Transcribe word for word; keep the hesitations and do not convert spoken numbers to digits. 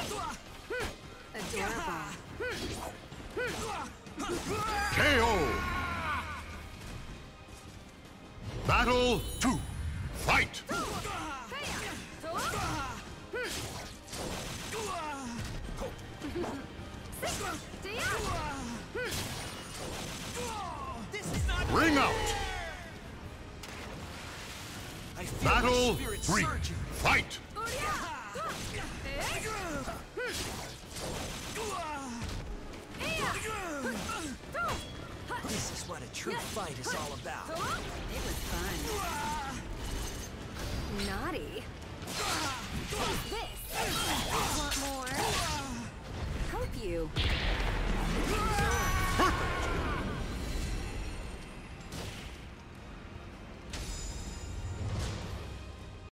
Adorable. K O! Battle two. Fight! Ring out! Battle three. Fight! This is what a true fight is all about. It was fun. Naughty. Take this. Want more? Hope you.